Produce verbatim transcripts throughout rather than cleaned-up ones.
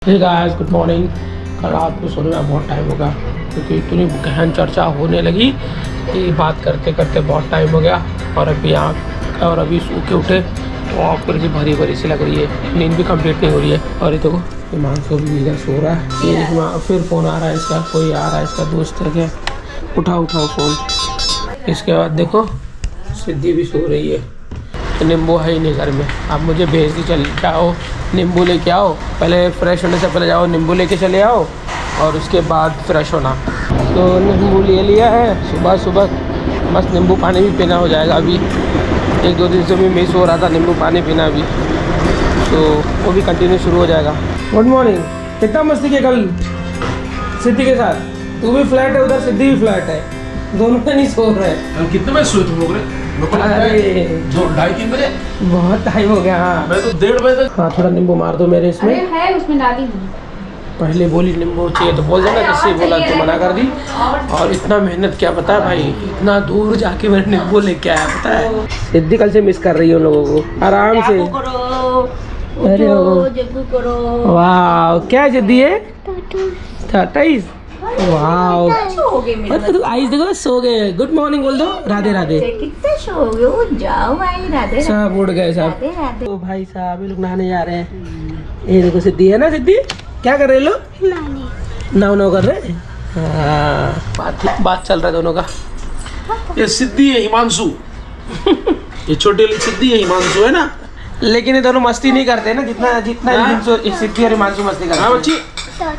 Hey guys, good morning. कल रात को सोने में बहुत टाइम हो गया क्योंकि इतनी गहन चर्चा होने लगी कि बात करते करते बहुत टाइम हो गया। और अभी आँख और अभी सो के उठे तो आँख पर भी भरी भरी सी लग रही है, नींद भी कंप्लीट नहीं हो रही है। और ये देखो हिमांशु भी इधर सो रहा है। ये फिर फ़ोन आ रहा है इसका, कोई आ रहा है इसका दोस्त है क्या, उठाओ उठाओ फ़ोन। इसके बाद देखो सिद्धि भी सो रही है। तो नींबू है ही नहीं घर में, आप मुझे भेज दी चल जाओ नींबू लेके आओ। पहले फ्रेश होने से पहले जाओ नींबू लेके चले आओ और उसके बाद फ्रेश होना। तो नींबू ले लिया है, सुबह सुबह बस नींबू पानी भी पीना हो जाएगा। अभी एक दो दिन से भी मिस हो रहा था नींबू पानी पीना भी, तो वो भी कंटिन्यू शुरू हो जाएगा। Good morning. कितना मस्ती किया कल सिद्धि के साथ? तू भी फ्लैट है उधर, सिद्धि भी फ्लैट है, दोनों में नहीं सो रहे हैं। कितने बजे सोए तुम लोग रे? अरे दो ढाई तीन बजे बहुत टाइम हो गया। हाँ मैं तो डेढ़ बजे तक। हाँ थोड़ा नींबू मार दो मेरे इसमें। अरे है उसमें डाली हूँ। पहले बोली नींबू चाहिए तो बोल देना, जैसे बोला तो मना कर दी। और इतना मेहनत क्या पता है भाई, इतना दूर जाके मैंने नींबू लेके आया पता है। सिद्धि कल से मिस कर रही है उन लोगों को। आराम से अरे वाह, क्या सिद्धि है? टाटाइस। वाह तो आइस देखो सो गए। गुड मॉर्निंग बोल दो, राधे राधे। कितने सो गए? जाओ भाई राधे। सब उड़ गए सब। तो भाई साहब ये लोग नहाने जा रहे हैं। ये देखो सिद्धि है ना, सिद्धि क्या कर रहे लोग? नाव नाव कर रहे हैं। हाँ बात बात चल रहा है दोनों का। ये सिद्धि है हिमांशु ये छोटे वाली सिद्धि है हिमांशु है ना। लेकिन ये दोनों मस्ती नहीं करते ना जितना जितना सिद्धि और हिमांशु मस्ती करते हैं। हाँ बच्ची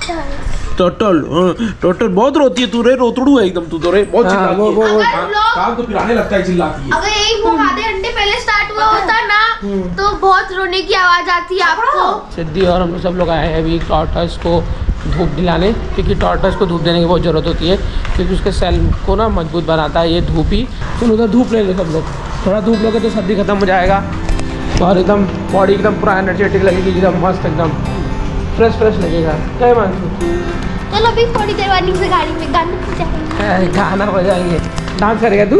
टोटल टोटल बहुत रोती है तू रे, रोतड़ू है एकदम तू तो रे, बहुत चिल्लाती है। वो वो वो काम तो पिराने लगता है, चिल्लाती है। अगर एक वो आधे घंटे पहले स्टार्ट हुआ होता ना तो बहुत रोने की आवाज आती है आपको। सिद्धि और हम लोग सब लोग आए हैं अभी टॉर्टस को धूप दिलाने, क्योंकि टॉर्टस को धूप देने की बहुत ज़रूरत होती है क्योंकि उसके सेल को ना मजबूत बनाता है ये धूप ही। तो उधर धूप ले लो सब लोग, थोड़ा धूप लोगे तो सर्दी खत्म हो जाएगा और एकदम बॉडी एकदम पूरा एनर्जेटिक लगेगी, एकदम मस्त एकदम फ्रेश फ्रेश लगेगा। क्या मानसू? चलो अभी थोड़ी देर बाद से गाड़ी में गाना बजाएंगे। गाना बजाएंगे, डांस करेगा तू?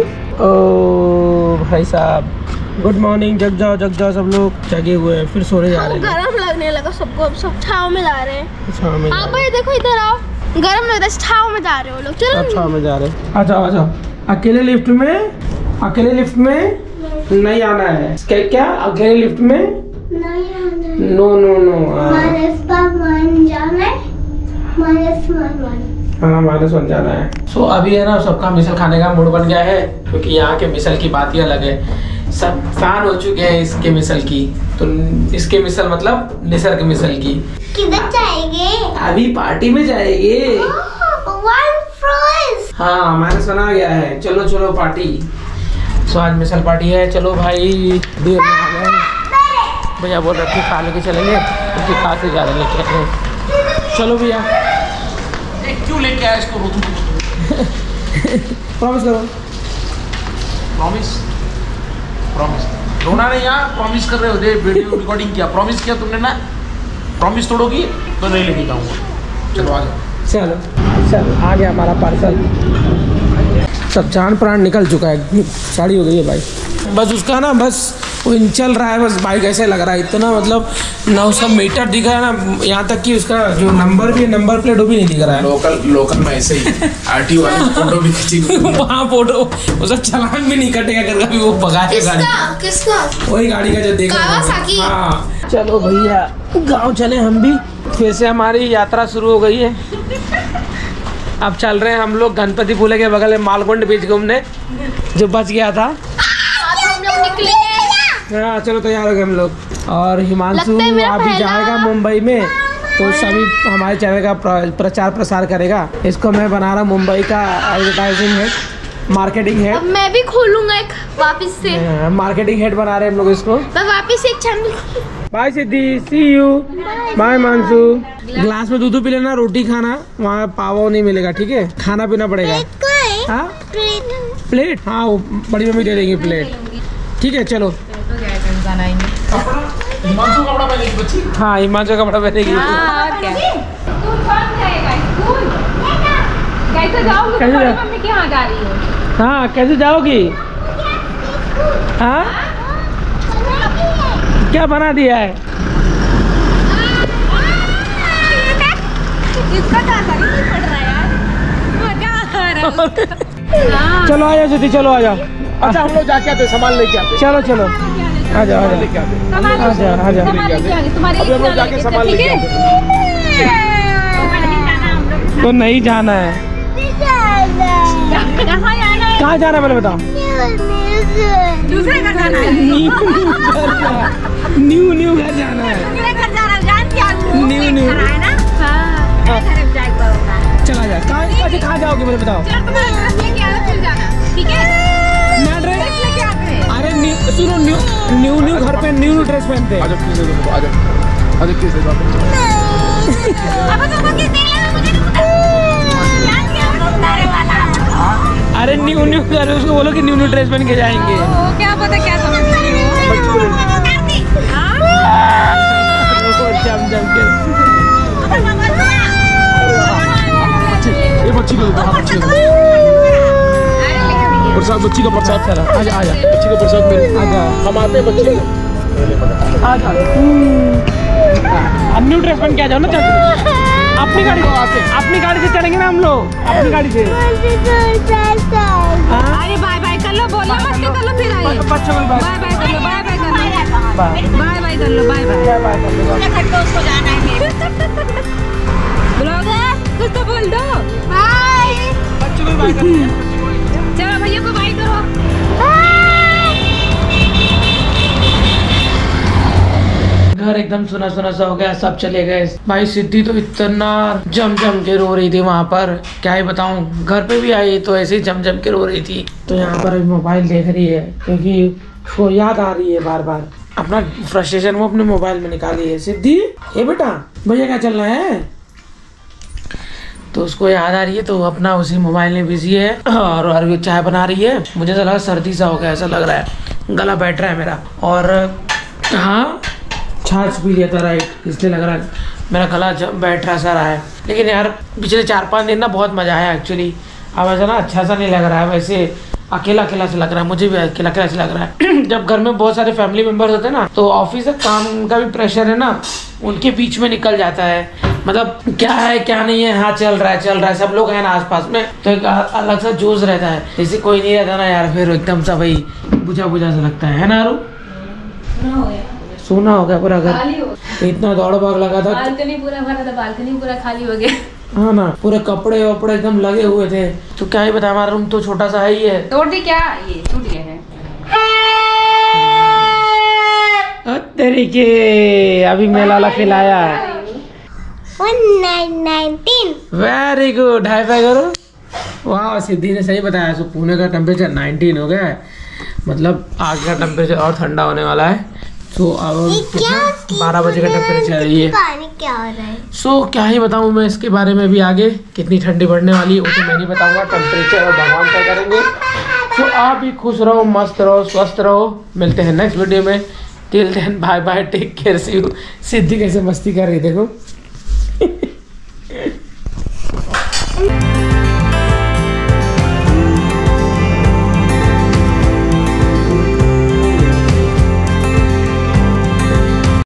ओ भाई साहब गुड मॉर्निंग। जग जाओ जग जाओ, सब लोग जगे हुए हैं, फिर सोने जा रहे हैं। गरम लगने लगा सबको, अब सब छाव में जा रहे हैं। छाव में? हाँ भाई देखो इधर आओ, गरम लग रहा है, छाव में जा रहे हो लोग। चलो छाव में जा रहे हैं। आ जाओ आ जाओ। अकेले लिफ्ट में, अकेले लिफ्ट में नहीं आना है। क्या क्या अकेले लिफ्ट में नहीं आना। No no no. माइनस पर मान जाना है, माइनस वन वन। हाँ माइनस वन जाना है। सो so, अभी है ना सबका मिसल खाने का मूड बन गया है क्योंकि यहाँ के मिसल की बात ही अलग है। सब फैन हो चुके हैं इसके मिसल की। तो इसके मिसल मतलब निसर्ग मिसल की। किधर जाएंगे? अभी पार्टी में जाएंगे। One froze. हाँ माइनस वन आ गया है, चलो चलो पार्टी। सो आज मिसल पार्टी है, चलो भाई। देर में आ गए भैया, बोल रहे थे खा लेके चलेंगे क्योंकि खा से ज़्यादा लेके आए हैं। चलो भैया। क्यों लेके आया इसको? प्रॉमिस करो। प्रॉमिस प्रॉमिस रोना नहीं यार, प्रॉमिस कर रहे हो। दे वीडियो रिकॉर्डिंग किया, प्रॉमिस किया तुमने ना, प्रॉमिस तोड़ोगी तो नहीं लेके जाऊँगा। चलो आ जाओ। चलो चलो आ गया हमारा पार्सल। सब जान प्राण निकल चुका है, साड़ी हो गई है भाई। बस उसका ना बस वो चल रहा है, बस बाइक ऐसे लग रहा है इतना, मतलब ना उसका मीटर दिख रहा है ना, यहाँ तक कि उसका जो नंबर भी नंबर प्लेट वो भी नहीं दिख रहा है। लोकल लोकल में ऐसे ही आरटीओ वाले फोटो भी खींची वहाँ फोटो उसका चालान भी नहीं कटेगा कर कभी वो भगाएगा गाड़ी। किसका? वही गाड़ी का जो देख कावासाकी। हाँ चलो भैया गाँव चले हम भी। फिर से हमारी यात्रा शुरू हो गई है। अब चल रहे हैं हम लोग गणपति पुले के बगल में मालकुंड बीच घूमने, जो बच गया था। हाँ चलो तैयार हो गए हम लोग। और हिमांशु अभी जाएगा मुंबई में, तो सभी हमारे चैनल का प्रचार प्रसार करेगा। इसको मैं बना रहा हूँ मुंबई का एडवर्टाइजिंग हेड, मार्केटिंग हेड। मैं भी खोलूंगा एक वापस से। मार्केटिंग हेड बना रहे हैं हम लोग इसको। मैं वापस एक channel. Bye Siddhi, see you. Bye Himanshu. Glass में दूध पी लेना, रोटी खाना, वहाँ पावा नहीं मिलेगा ठीक है, खाना पीना पड़ेगा। हाँ प्लेट, हाँ वो बड़ी मम्मी दे देंगी प्लेट ठीक है। चलो हिमांशु कपड़ा पहनेगी बच्ची। हाँ हिमांशु कपड़ा पहनेगी। कैसे जाओगी? मम्मी के यहाँ जा रही हो? हाँ कैसे जाओगी? हाँ क्या बना दिया है? चलो आ जाओ सिद्धि, चलो आ जाओ। अच्छा हम लोग जाके आते, सामान लेके आते। चलो चलो आ जाओ आ जाओ लेके आते, आ जाओ आ जाओ। अभी हम लोग जाके सामान लेके आते। तो नहीं जाना है, कहाँ जाना है पहले बताओ। दूसरे घर जाना है। न्यू न्यू घर जाना है। दूसरे घर जाना जानती हूँ। न्यू न्यू है ना? हाँ। घर जाएगा होगा। चला जाए। कहाँ अच्छा कहाँ जाओगे मुझे बताओ। चलो तुम्हारा ड्रेस लेके आओ फिर जाना, ठीक है? मैं ड्रेस लेके आते हैं। अरे न्यू सुनो, न्यू न्यू न्यू घर पे न्यू न्यू ड्रेस पहनते हैं। आ जाओ किस दे, आ जाओ, आ जाओ किस दे। अब तुमको किस दे लेना मुझे नहीं पता। जान के हम लोग तारे वाला। अरे न्यू न्यू घर, उसको बोलो कि न्यू न्यू ड्रेस पहन के जाएंगे। ओ क्या पता क्या समझ रही हो। जम जम के ये बच्ची को दो, बच्ची को प्रसाद, बच्ची का प्रसाद। चलो आजा आजा बच्ची का प्रसाद मेरे। आजा हम आते हैं बच्ची को। आजा। अब न्यू ड्रेस पहन के आ जाओ ना। चल अपनी गाड़ी से आते, अपनी गाड़ी से चलेंगे ना हम लोग, अपनी गाड़ी से। अरे बाय बाय कर लो, बोलो मस्ती कर लो फिर आइए। बच्चों को बाय बाय बाय कर लो, बाय बाय कर लो, बाय बाय बाय कर लो, बाय बाय। बाय कर लो। घर पे उसको जाना है मेरे। बोलोगे कुछ तो बोल दो। बाय। बच्चों को बाय कर लो। चलो भैया को बाय करो। घर एकदम सुना सुना सा हो गया, सब चले गए। भाई सिद्धि तो इतना जम जम के रो रही थी वहाँ पर, क्या ही बताऊँ। घर पे भी आई तो ऐसे ही जम जम के रो रही थी। तो यहाँ पर अभी मोबाइल देख रही है क्योंकि उसको याद आ रही है बार बार। अपना फ्रस्ट्रेशन वो अपने मोबाइल में निकाली है। सिद्धि ये बेटा भैया क्या चलना है, तो उसको याद आ रही है तो अपना उसी मोबाइल में बिजी है। और अरबी चाय बना रही है। मुझे तो लगा सर्दी सा हो गया, ऐसा लग रहा है, गला बैठ रहा है मेरा। और हाँ छाछ पी लिया था राइट, इसलिए लग रहा है मेरा गला बैठ रहा सा रहा है। लेकिन यार पिछले चार पाँच दिन ना बहुत मज़ा आया एक्चुअली। अब ऐसा ना अच्छा सा नहीं लग रहा है, वैसे अकेला अकेला से लग रहा है। मुझे भी अकेला अकेला से लग रहा है। जब घर में बहुत सारे फैमिली मेम्बर्स होते हैं ना, तो ऑफिस का काम का भी प्रेशर है ना, उनके बीच में निकल जाता है। मतलब क्या है क्या नहीं है, हाँ चल रहा है चल रहा है, सब लोग हैं ना आसपास में, तो एक अलग सा जोश रहता है। जैसे कोई नहीं रहता ना यार, फिर एकदम सा भाई बुझा बुझा सा लगता है ना। आरू सोना हो गया पूरा घर, तो इतना दौड़ भाग लगा था। बालकनी पूरा भरा था, बालकनी पूरा खाली हो गया। हाँ ना, पूरे कपड़े वपड़े एकदम लगे हुए थे। तो क्या ही बता, हमारा रूम तो छोटा सा है ही है। तोड़ दी क्या, ये टूट गया है। तरीके अभी मेला वाला खिलाया। वेरी गुड, हाई फाई करो। वाह सिद्धि ने सही बताया। सो पुणे का टेम्परेचर नाइनटीन हो गया है, मतलब आगे का टेम्परेचर और ठंडा होने वाला है। सो अब बारह बजे का टेम्परेचर है ये। क्या हो रहा है? सो so, क्या ही बताऊँ मैं इसके बारे में भी आगे, कितनी ठंडी बढ़ने वाली है वो तो मैं नहीं बताऊंगा, टेम्परेचर और भगवान तय करेंगे। सो so, आप भी खुश रहो, मस्त रहो, स्वस्थ रहो। मिलते हैं नेक्स्ट वीडियो में। Till then bye bye, take care, see you. Siddhi कैसे मस्ती कर रही देखो।